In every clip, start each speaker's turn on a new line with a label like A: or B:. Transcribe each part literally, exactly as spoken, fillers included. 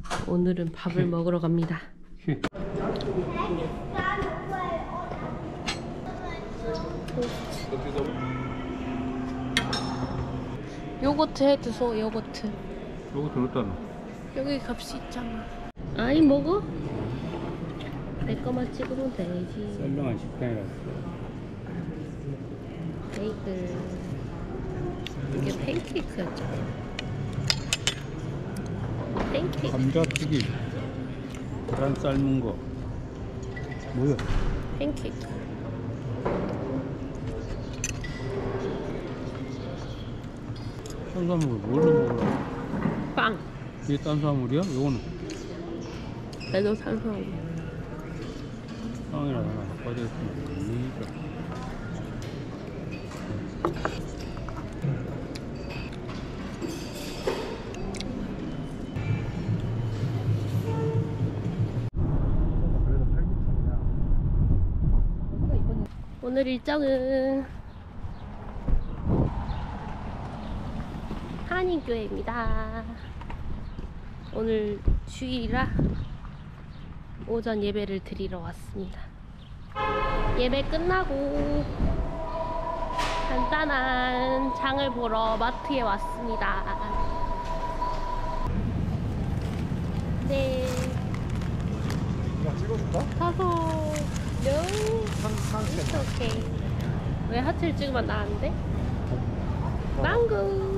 A: 오늘은 밥을 먹으러 갑니다. 요거트 해주소. 요거트.
B: 요거트 넣었잖아.
A: 여기 값이 있잖아. 아이 먹어? 내 거만 찍으면 되지.
B: 썰렁한 식당이라서.
A: 베이글. 이게 팬케이크였잖아. 팬케이크.
B: 감자튀김. 계란 삶은 거. 뭐야?
A: 팬케이크.
B: 탄수화물 뭘로 먹으려고?
A: 빵.
B: 이게 탄수화물이야? 요거는
A: 나도 탄수화물.
B: 빵이라 하나 빠져있으면
A: 오늘 일정은 한인교회입니다. 오늘 주일이라 오전 예배를 드리러 왔습니다. 예배 끝나고 간단한 장을 보러 마트에 왔습니다. 네.
C: 이거 찍어줄까?
A: 사서 No.
C: 상, 상체.
A: It's okay. 왜 하트를 찍으면 나는데? 망고.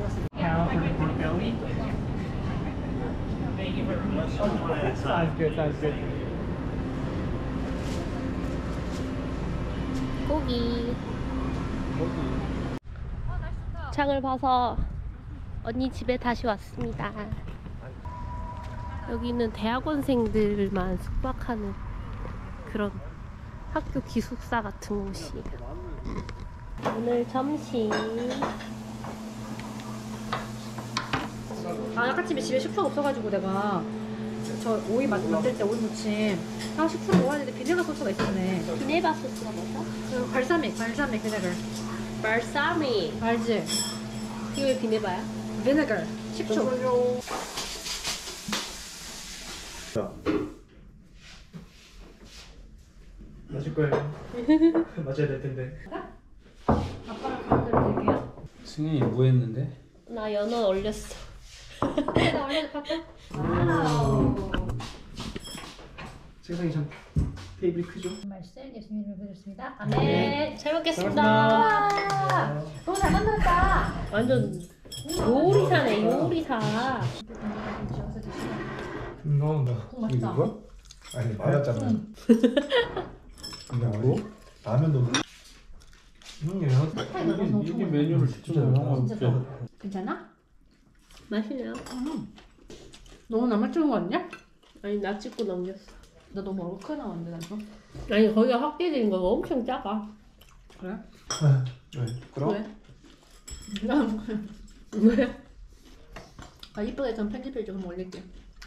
C: Sounds good, sounds good.
A: 고기. 장을 봐서 언니 집에 다시 왔습니다. 여기는 대학원생들만 숙박하는 그런 학교 기숙사 같은 곳이에요. 오늘 점심.
D: 아, 아까 집에 집에 식초가 없어가지고 내가 저 오이 만- 만들 때 오이 무침 아 식초를 먹어야 되는데 비네가 소스가 있었네.
A: 비네바 소스가 뭐죠?
D: 그 발사믹 발사믹 비네걸
A: 발사미.
D: 알지?
A: 이게 왜 비네바야?
D: 비네걸 식초.
C: 자. 맞을 거예요. 맞아야 될 텐데.
D: 아빠랑 가운데로 드릴게요.
B: 승현이 뭐 했는데?
A: 나 연어 올렸어.
D: 나 원래 갈까? 와우.
C: 세상이 참 테이블이 크죠?
D: 말씀 예수님을 보셨습니다.
A: 네,
D: 아멘.
A: 잘 먹겠습니다.
D: 와, 너무 잘 만들었다.
A: 완전 요리사네, 요리사.
C: 음, 나온다.
D: 맛있다.
C: 이거? 아니 말았잖아. 그냥 뭐? 라면 넣는. 음, 얘
B: 이게, 이게 메뉴를 직접 먹는
D: 진짜
B: 거
D: 좋아. 괜찮아?
A: 맛있네요.
D: 너무 나만 찍은 거 아니야?
A: 아니, 나 찍고 넘겼어.
D: 나 너무 얼굴 크게 나왔는데 나 이거.
A: 아니, 거기가 확대된 거 엄청 작아.
D: 그래?
C: 네. 그럼?
D: 왜?
A: 왜?
D: 아 이쁘게 좀 편집해 좀 올릴게.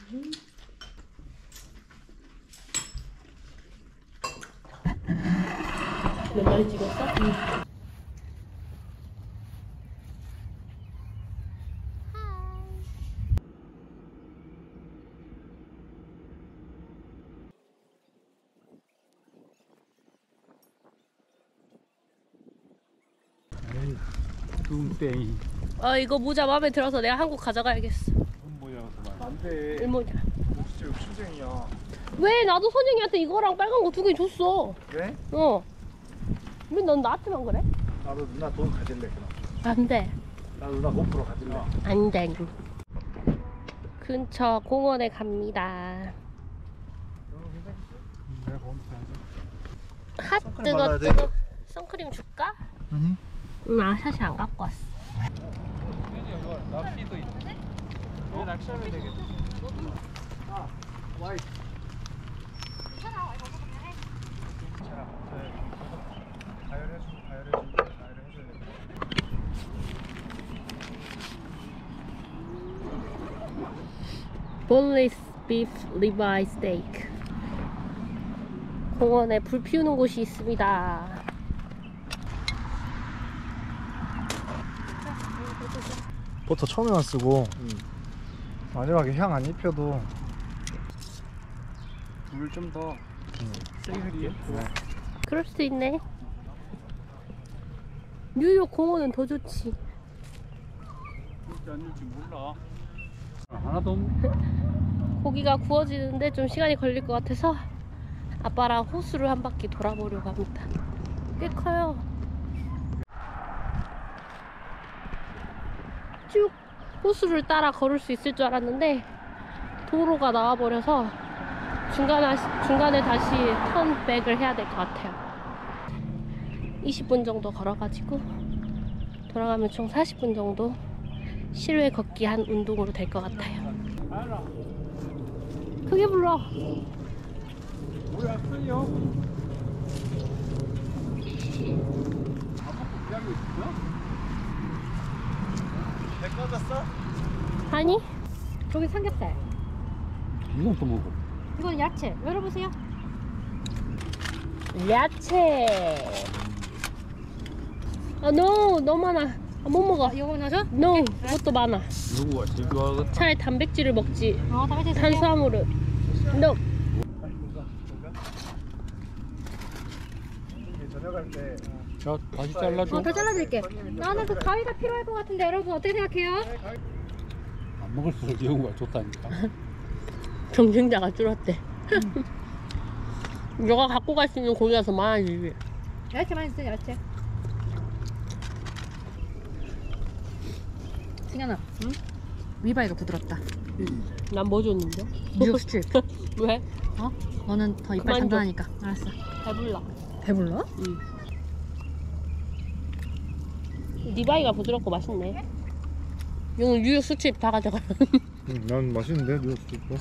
A: 몇 마리 찍었어? 응.
B: 뚱땡이.
A: 아, 이거 모자 마음에 들어서 내가 한국 가져가야겠어.
C: 뭐야, 안돼.
A: 이 모자.
C: 진짜 욕심쟁이야.
A: 왜? 나도 선영이한테 이거랑 빨간 거 두 개 줬어.
C: 그래?
A: 어. 왜 넌 나한테만 그래?
C: 나도 누나 돈 가질래 그럼.
A: 안 돼.
C: 나 누나 고프로 가질래.
A: 안 돼. 근처 공원에 갑니다.
C: 내가 거기서
A: 핫
C: 선크림
A: 뜨거
C: 발라야 돼?
A: 뜨거. 선크림 줄까?
C: 아니?
A: 응, 아 사실 안 갖고 왔어.
C: 낚시도 있네. 왜 낚시하면 되겠지? 아, 와이. 괜찮아. 가열해주고 가열해주고 가열해줘야 돼.
A: Boneless beef ribeye steak. 공원에 불 피우는 곳이 있습니다.
C: 버터 처음에만 쓰고 마지막에 향 안 입혀도
B: 물을 좀 더 세게 할게.
A: 그럴 수 있네. 뉴욕 공원은 더 좋지.
B: 진짜 안 줄지 몰라. 아, 하나도 없네.
A: 고기가 구워지는데 좀 시간이 걸릴 것 같아서 아빠랑 호수를 한 바퀴 돌아보려고 합니다. 꽤 커요. 쭉 호수를 따라 걸을 수 있을 줄 알았는데 도로가 나와버려서 중간에, 중간에 다시 턴백을 해야 될 것 같아요. 이십 분 정도 걸어가지고 돌아가면 총 사십 분 정도 실외 걷기 한 운동으로 될 것 같아요. 크게 불러.
B: 물 왔어요. 밥 먹고 기다리고 있어?
C: 배 꺼졌어?
A: 아니?
D: 저기 삼겹살.
B: 이건 또 먹어.
D: 이건 야채. 열어보세요.
A: 야채. 아, no, 너무 많아. 아, 못 먹어.
D: 이거 넣어줘?
A: No, 그것도 많아.
B: 누구가 제일 좋아하겠다.
A: 차라리 단백질을 먹지.
D: 어, 다같이
A: 탄수화물은. No.
C: 저녁 할때
B: 자, 다시 잘라줘.
D: 어, 더 잘라드릴게. 나는 그 가위가 필요할 것 같은데 여러분 어떻게 생각해요?
B: 안 먹을수록 이용가 좋다니까.
A: 경쟁자가 줄었대. 너가 갖고 갈 수 있는 고기라서 많아지지.
D: 야채 많이 쓰세요, 야채. 승현아, 응? 위바이가 부드럽다.
A: 난 뭐 줬는데?
D: 뉴욕 스트립.
A: 왜?
D: 어? 너는 더 이빨
A: 그만 줘.
D: 단단하니까. 알았어.
A: 배불러.
D: 배불러?
A: 응. 리바이가 부드럽고 맛있네. 이건 뉴욕 수칩 다 가져가.
C: 응, 난 맛있는데 뉴욕 스트리트.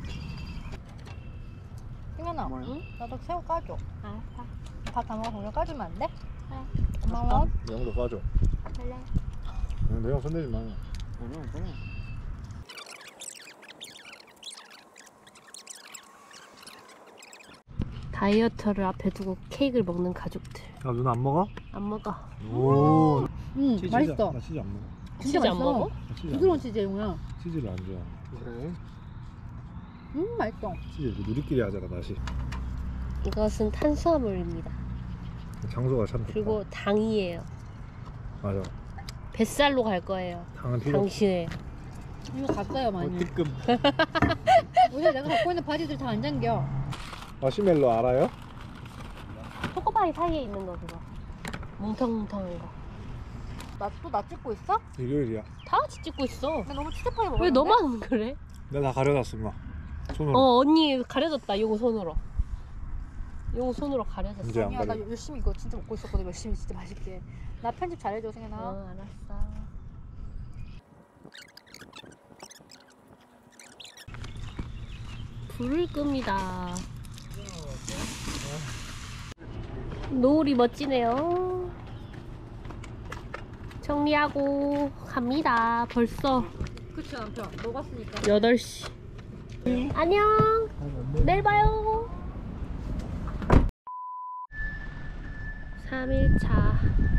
D: 승현아,
A: 응?
D: 나도 새우 까줘.
A: 알았어.
D: 밥 다 먹어서 오늘 까주면 안 돼?
A: 그래.
D: 고마워.
C: 내형도 빠져.
A: 그래.
C: 내형 손대지 마.
B: 그럼, 그럼.
A: 다이어트를 앞에 두고 케이크를 먹는 가족들.
C: 야 누나 안 먹어?
A: 안 먹어.
C: 오.
D: 응,
C: 치즈
D: 맛있어.
C: 나 치즈 안 먹어.
D: 진짜
A: 치즈 안
D: 맛있어.
A: 먹어?
C: 나 치즈 안
D: 부드러운
C: 먹어.
D: 치즈용이야.
C: 치즈를 안 좋아해.
B: 그래.
D: 음, 맛있어.
C: 치즈 이렇게 누리끼리 하잖아 맛이.
A: 이것은 탄수화물입니다.
C: 장소가 참 좋다.
A: 그리고 당이에요.
C: 맞아.
A: 뱃살로 갈 거예요.
C: 당은 필요 없어.
A: 당신의.
D: 이거 갔어요, 많이.
C: 뜨끔.
D: 요새 내가 갖고 있는 바지들 다 안 잠겨.
C: 마시멜로 알아요?
A: 초코바이 사이에 있는 거 그거. 뭉텅뭉텅한 거.
D: 나 또 나 찍고 있어?
C: 일요일이야.
A: 다 같이 찍고 있어.
D: 나 너무 치즈파이 먹었는데?
A: 왜 너만 그래?
C: 내가 다 가려놨어 마. 손으로.
A: 어, 언니 가려졌다. 요거 손으로. 요거 손으로 가려졌어.
C: 이제 안
D: 아니야, 나
C: 가려.
D: 열심히 이거 진짜 먹고 있었거든. 열심히 진짜 맛있게. 나 편집 잘해줘, 승현아.
A: 어, 알았어. 불을 끕니다. 노을이 멋지네요. 정리하고 갑니다. 벌써
D: 그치, 남편. 녹았으니까.
A: 여덟 시. 안녕. 내일 봐요. 삼 일차.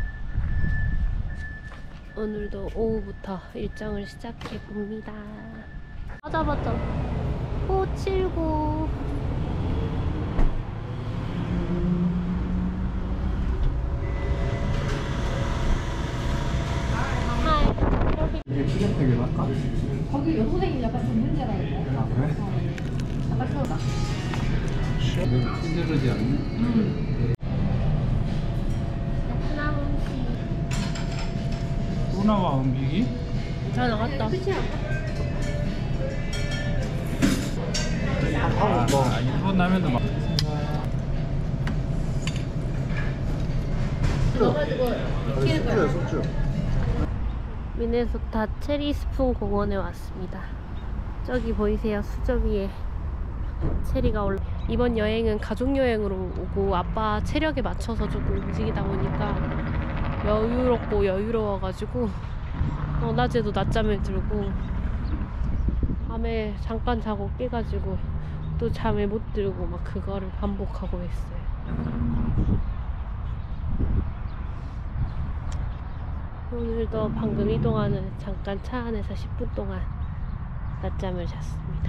A: 오늘도 오후부터 일정을 시작해 봅니다. 맞아 맞아. 오칠구. 하이.
C: 이게 추적되게 할까?
D: 거기 여선생님 약간 좀 문제가 있네.
C: 아 그래?
D: 잠깐 세워봐.
B: 너무 친절하지 않네.
A: 베트남 음식.
B: 또 나와, 음식이?
A: 잘 나갔다.
B: 아, 일본 라면도 막.
C: 소주야 소주.
A: 미네소타 체리스푼 공원에 왔습니다. 저기 보이세요? 수저 위에 체리가 올라. 이번 여행은 가족 여행으로 오고 아빠 체력에 맞춰서 조금 움직이다 보니까 여유롭고 여유로워가지고 어, 낮에도 낮잠을 들고 밤에 잠깐 자고 깨가지고 또 잠에 못 들고 막 그거를 반복하고 있어요. 오늘도 방금 이동하는 잠깐 차 안에서 십 분 동안 낮잠을 잤습니다.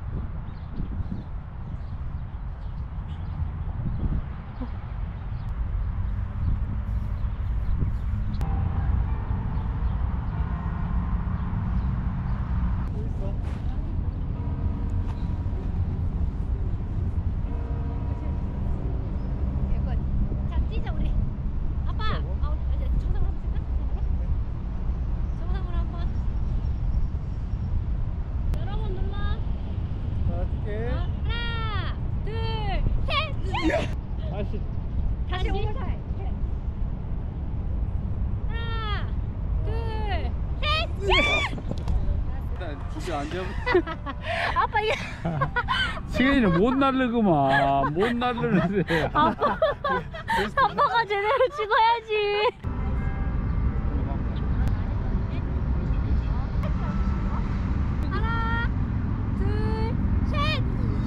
B: 다시.
D: 다시 오늘 살.
A: 하나, 둘, 셋!
B: 진짜 안 잡아.
A: 아빠 이게
B: 시간이는 못 날르구만. 못 날르는데.
A: 아빠 아빠가 제대로 찍어야지. 하나, 둘, 셋!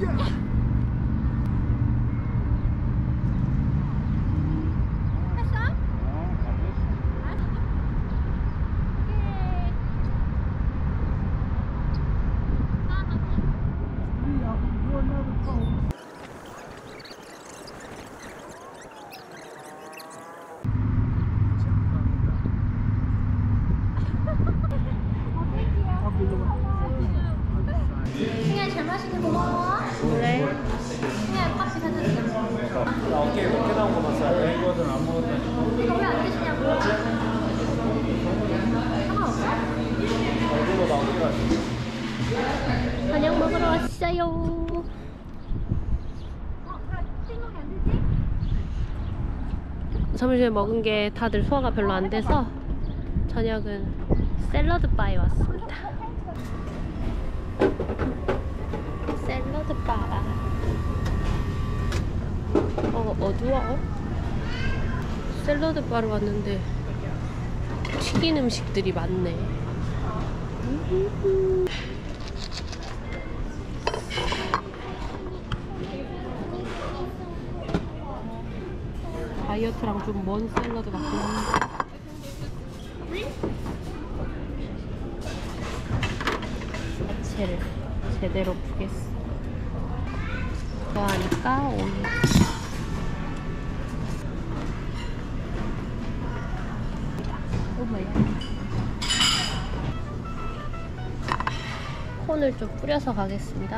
A: 했어? 승희야 잘 마시게 고마워. 그래. 승희야 커피 사다 줄게.
B: 나 어깨에 몇개 나온 거 봤어. 이거는 안 먹었다니.
A: 이거 왜 안 드시냐고. 상관없어?
B: 얼굴로 나 어깨가.
A: 저녁 먹으러 왔어요. 점심에 먹은 게 다들 소화가 별로 안 돼서 저녁은 샐러드 바에 왔습니다. 샐러드 바. 어 어두워. 샐러드 바로 왔는데 튀긴 음식들이 많네. 다이어트랑 좀 먼 샐러드 같긴 한데. 야채를 제대로 푸겠어. 좋아하니까 오늘 오마이. 콘을 좀 뿌려서 가겠습니다.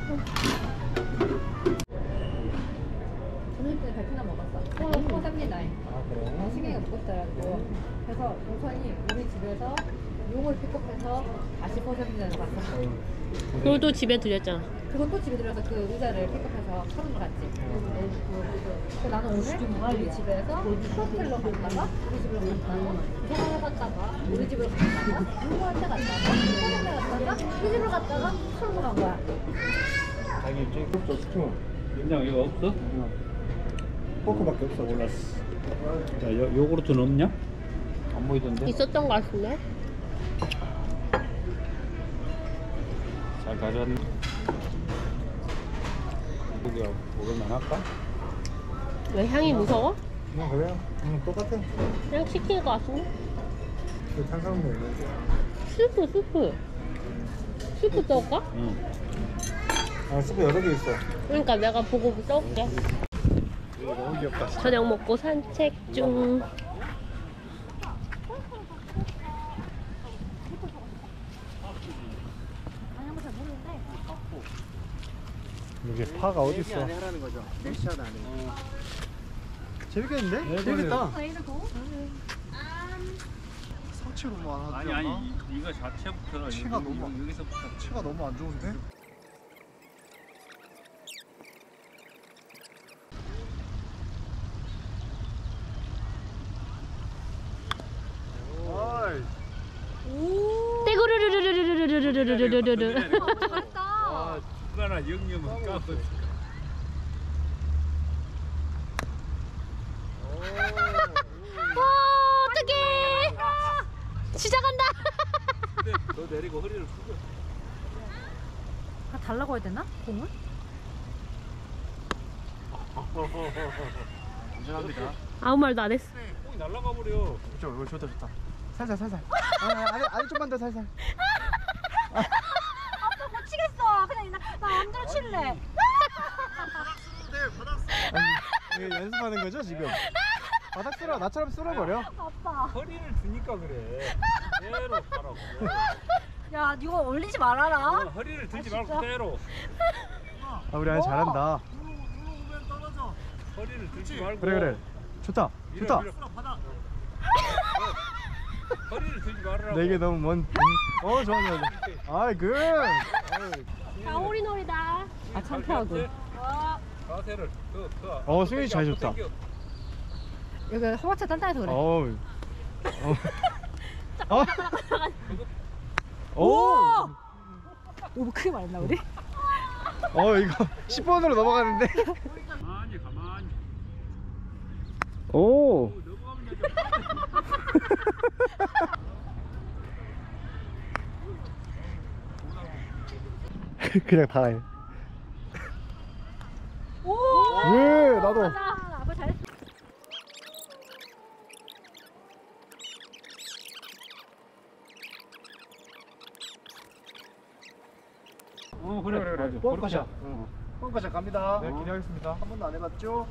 D: 저녁 때 베트남 먹었어. 어, 삼리나인.
C: 아 그래?
D: 승희가 먹었더라고. 그래서 우선이 우리 집에서 용을 픽업해서 다시 포삼리나인을 갔어.
A: 그것도 집에 들렸잖아.
D: 그건 또 집에 들어서 그 의자를 픽업해서 서른 거 갔지. 그 나는 오늘 우리 집에서 호텔로 갔다가 우리 집으로 갔다가 이사를 갔다가 우리 집으로 갔다가 공부할 때 갔다가 포장에 갔다가 이 집으로 갔다가 서른 간 거야.
C: 자기 입장이 없어 스팀.
B: 그냥 이거 없어?
C: 포크밖에 없어. 몰랐어.
B: 자, 요, 요구르트는 없냐? 안 보이던데?
A: 있었던 것 같은데?
B: 잘 가져왔네. 여기가 먹을만 할까?
A: 왜 향이 무서워?
C: 그냥 그래. 응 똑같아.
A: 그냥 시킬 것 같은데?
C: 그 탄산물 있는데.
A: 스프 스프 스프 떠올까?
B: 응.
C: 아 스프 여러 개 있어.
A: 그러니까 내가 보고 떠올게.
C: 이거 너무 귀엽다.
A: 저녁 먹고 산책 중.
C: 이게 파가 어디 있어? 하라는 거죠. 섹션 안에. 재밌겠는데? 재밌겠다. 상체 너무 안
B: 아니 아니 이, 이거 자체부터
C: 치가
B: 여기,
C: 너무
B: 여기, 여기서부터
C: 치가 너무 안 좋은데? 어이.
A: 떼구르르르르르르르르르르르르르.
B: 아, 누가나 영념은 까고
A: 와 어떡해. 시작한다.
B: 너 내리고 허리를 숙여.
D: 아, 달라고 해야 되나? 공을?
C: 감사합니다.
A: 아무 말도 안 했어.
B: 꼭 날아가 버려.
C: 저 이거 좋다 좋다. 살살 살살. 아, 아니 아니 좀만 더 살살.
D: 할래.
C: 이게 연습하는 거죠 지금? 바닥 쓸어 나처럼 쓸어버려.
D: 아빠.
B: 허리를 드니까 그래. 그대로 가라고.
D: 야, 이거 올리지 말아라.
B: 어, 허리를 들지 말고 그대로.
C: 아 우리 아이 잘한다.
B: 허리를 들지 말고.
C: 그래 그래. 좋다.
B: 밀어,
C: 좋다.
B: 밀어. 허리를 들지 말으라고.
C: 내 이게 너무 먼. 어 좋아 좋아. 아이 굿.
A: 가오리 놀이다.
D: 아, 창피하고.
B: 자세를 더, 더.
C: 어, 승윤이 잘
B: 앞으로
C: 줬다.
B: 당겨.
D: 여기 허벅지 단단해서 그래.
C: 어우. 어. 오.
D: 오! 너무 크게 말했나 우리?
C: 어 이거 십 번으로 넘어가는데.
B: 가만히 가만히.
C: 오.
B: 어, 넘어가면 되죠.
C: 그냥 다 해.
D: 오!
C: 예 나도.
D: 아, 아빠 잘했어.
B: 어 그래 그래 그래.
C: 뻥커샷. 뻥커샷 갑니다.
B: 네, 기대하겠습니다.
C: 한 번도 안 해봤죠?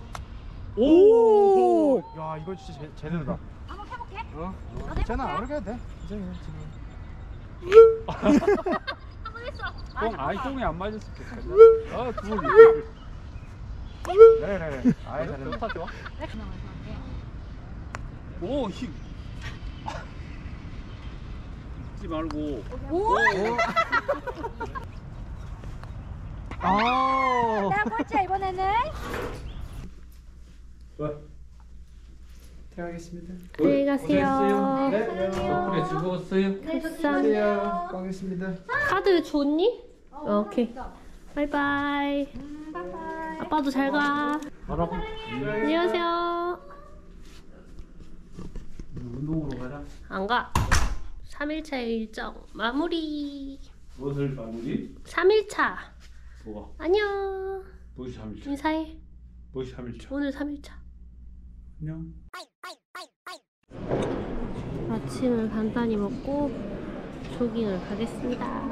B: 오!
C: 야 이거 진짜 제, 제대로다.
D: 한번 해볼게.
C: 어?
D: 나도
C: 괜찮아 안
D: 해볼게.
C: 그렇게 해도 돼. 괜찮아 지금.
D: 한번 했어. 아,
B: 똥
D: 잠깐만.
B: 아이 똥이 안 맞았을 때. 아 둘.
C: 네네네. 아이 잘했네.
B: 좋다 좋아. 오 힘. 잊지 말고.
D: 오!
C: 아.
D: 내가 꼴찌야 이번에는.
B: 왜?
C: 퇴하겠습니다.
A: 안녕히 가세요.
C: 네.
B: 덕분에 즐거웠어요.
A: 감사합니다.
C: 가겠습니다.
A: 카드 줬니? 어, 오케이. 바이바이.
D: 바이바이.
A: 아빠도 잘 가.
B: 가라고.
A: 안녕하세요.
B: 운동으로 가자.
A: 안 가. 삼 일차 일정 마무리.
B: 무엇을 마무리?
A: 삼 일차.
B: 뭐가?
A: 안녕.
B: 무엇이 삼 일차?
A: 인사해.
B: 무엇이 삼 일차?
A: 오늘 삼 일차.
B: 안녕.
A: 아침을 간단히 먹고 조깅을 가겠습니다.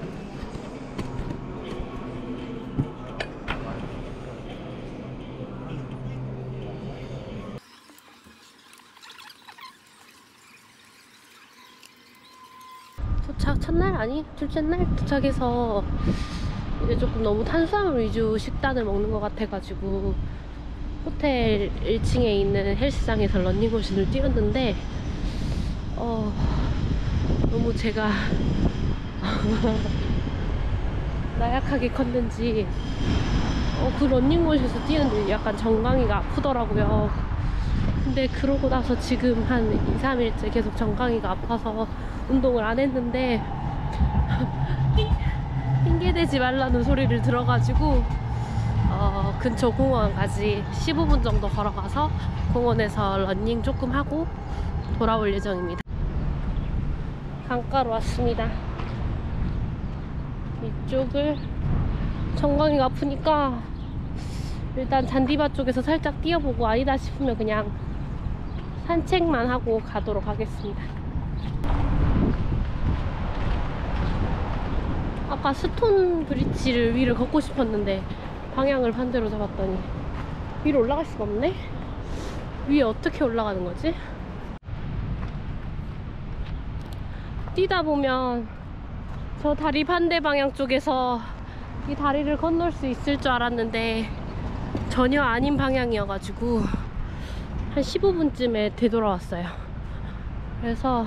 A: 도착 첫날 아니 둘째 날 도착해서 이제 조금 너무 탄수화물 위주 식단을 먹는 것 같아가지고 호텔 일 층에 있는 헬스장에서 런닝머신을 뛰었는데 어 너무 제가 나약하게 컸는지 어, 그 런닝머신에서 뛰는데 약간 정강이가 아프더라고요. 근데 그러고 나서 지금 한 이, 삼 일째 계속 정강이가 아파서 운동을 안 했는데 핑계대지 말라는 소리를 들어가지고 어, 근처 공원까지 십오 분 정도 걸어가서 공원에서 러닝 조금 하고 돌아올 예정입니다. 강가로 왔습니다. 이쪽을 정강이가 아프니까 일단 잔디밭 쪽에서 살짝 뛰어보고 아니다 싶으면 그냥 산책만 하고 가도록 하겠습니다. 아까 스톤 브릿지를 위를 걷고 싶었는데 방향을 반대로 잡았더니 위로 올라갈 수가 없네? 위에 어떻게 올라가는 거지? 뛰다 보면 저 다리 반대 방향 쪽에서 이 다리를 건널 수 있을 줄 알았는데 전혀 아닌 방향이어가지고 한 십오 분쯤에 되돌아왔어요. 그래서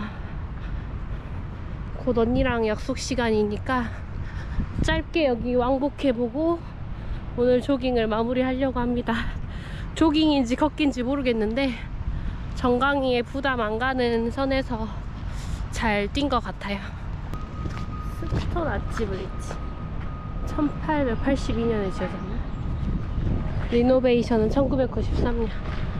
A: 곧 언니랑 약속 시간이니까 짧게 여기 왕복해보고 오늘 조깅을 마무리하려고 합니다. 조깅인지 걷기인지 모르겠는데 정강이에 부담 안 가는 선에서 잘 뛴 것 같아요. 스톤 아치 브릿지 천팔백팔십이 년에 지어졌나? 리노베이션은 천구백구십삼 년.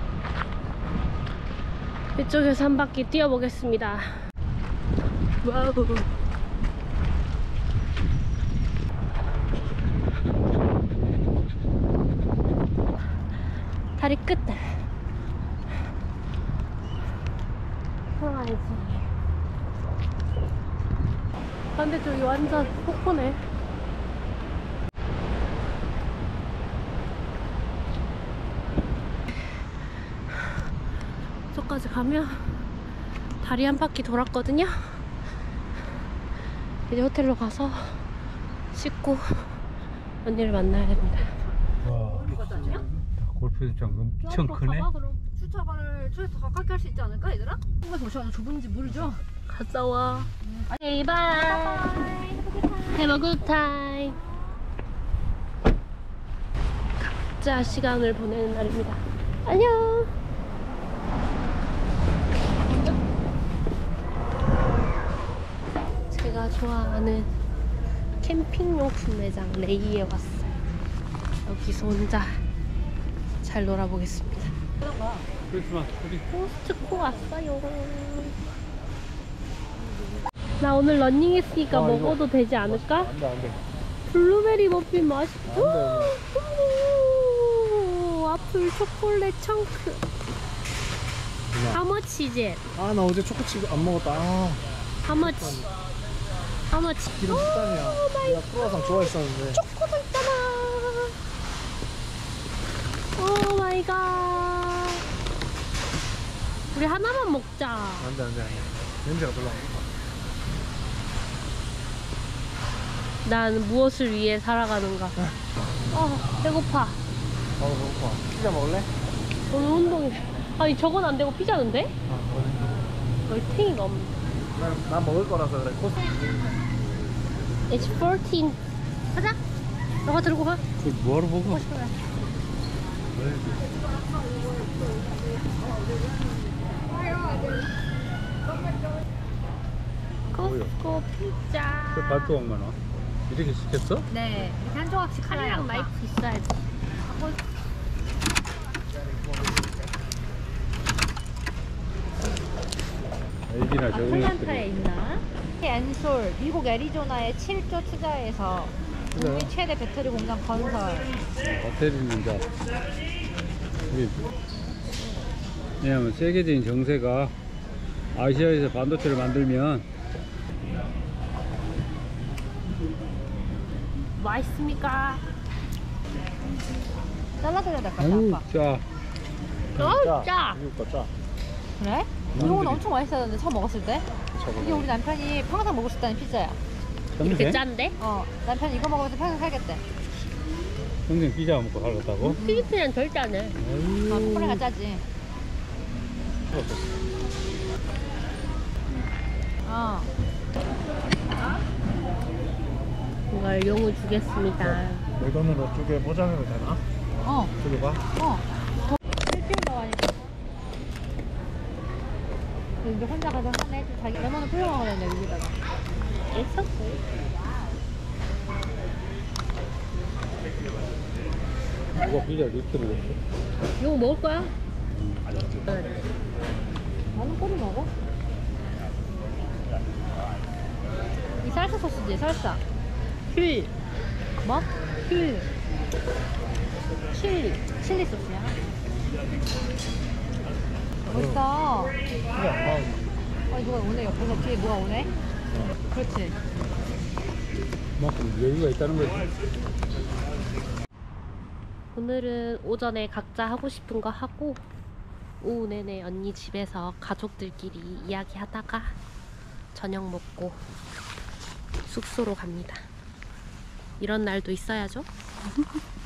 A: 이쪽에서 한 바퀴 뛰어보겠습니다. 와우. 다리 끝. 살아야지. 반대쪽이 완전 폭포네. 숙소까지 가면 다리 한 바퀴 돌았거든요. 이제 호텔로 가서 씻고 언니를 만나야 됩니다.
B: 와, 골프장 엄청 크네.
D: 그럼 주차를 저기서 더 가깝게 할 수 있지 않을까 얘들아? 한국에서 오셔가지고 좁은지 모르죠?
A: 갔다 와. 오케이, 바이. Have a good time. 각자 시간을 보내는 날입니다. 안녕. 제가 좋아하는 캠핑용품 매장 레이에 왔어요. 여기서 혼자 잘 놀아보겠습니다.
B: 크리스마스 트리.
A: 코스트코 왔어요. 나 오늘 러닝 했으니까
C: 아, 이거.
A: 먹어도 되지 않을까?
C: 안돼 안돼.
A: 블루베리 머핀 맛있어.
C: 안 돼.
A: 오, 와플 초콜릿 청크. How much is it?
C: 아나 어제 초코칩 안 먹었다. 아
A: How much? How much?
C: 기름 식단이야. 내가 크로와상 좋아했었는데.
A: 초코도 있잖아. 오 마이 갓. 우리 하나만 먹자.
C: 안돼 안돼 안돼. 냄새가 별로 안 좋아.
A: 난 무엇을 위해 살아가는가? 어, 배고파.
C: 아 배고파. 피자 먹을래?
A: 오늘 운동이. 아니, 저건 안 되고 피자는 돼?
C: 아 그래.
A: 얼탱이가 없네.
C: 난, 난 먹을 거라서 그래. 코스.
A: It's fourteen. 가자. 너가 들고 가.
B: 그 뭐하러 먹어?
A: 코스코 피자.
B: 그 발도 얼마나? 이렇게 시켰어?
D: 네 이렇게 한 조각씩
A: 칼이랑
D: 하나요.
A: 나이프 있어야지.
B: 애기나 적은
D: 아틀란타에
B: 것들이.
D: 있나? 엔솔 미국 애리조나에 칠조 투자해서
C: 그래요?
D: 국내 최대 배터리 공장 건설.
B: 배터리 있는 자. 우리 왜냐면 세계적인 정세가 아시아에서 반도체를 만들면
A: 맛있습니까?
D: 잘라드려야 될 것 같아
B: 아우
D: 아빠.
B: 짜.
A: 어, 짜.
C: 미국 거 짜.
D: 그래? 이건 엄청 맛있었는데 처음 먹었을 때? 이게 우리 남편이 평생 먹을 수 있다는 피자야.
A: 이렇게
B: 평생?
A: 짠데?
D: 어 남편이 이거 먹으면서 평생 살겠대.
B: 평생 피자 먹고 살았다고?
A: 필리핀은 덜 짜네.
D: 아 코레가 짜지. 어
A: 이걸 용을 주겠습니다.
C: 내 돈으로 두 개 포장해도 되나?
D: 어,
C: 두개 봐.
D: 어. 필필 나가니까. 근데 혼자 가서 하네. 좀 자기 레몬을 뿌려 먹어야 되는데 여기다가.
A: 있었어.
B: 이거 피자 몇 킬로 먹었어?
A: 이거 먹을 거야?
D: 나는 꼬리 먹어. 이 살사 소스지, 살사.
A: 힐.
D: 뭐? 힐. 칠리. 칠리 소스야. 멋있어.
C: 이게 안 나오네.
D: 어, 누가 오네. 옆에서 뒤에 누가 오네? 그렇지.
B: 그만큼 여유가 있다는 거지.
A: 오늘은 오전에 각자 하고 싶은 거 하고 오후 내내 언니 집에서 가족들끼리 이야기하다가 저녁 먹고 숙소로 갑니다. 이런 날도 있어야죠.